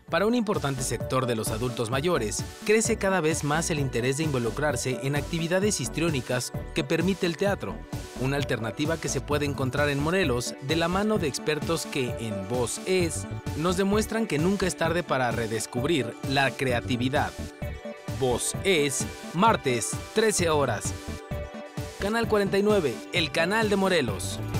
Para un importante sector de los adultos mayores, crece cada vez más el interés de involucrarse en actividades histriónicas que permite el teatro, una alternativa que se puede encontrar en Morelos de la mano de expertos que en Voz Es nos demuestran que nunca es tarde para redescubrir la creatividad. Voz Es, martes, 13 horas. Canal 49, el canal de Morelos.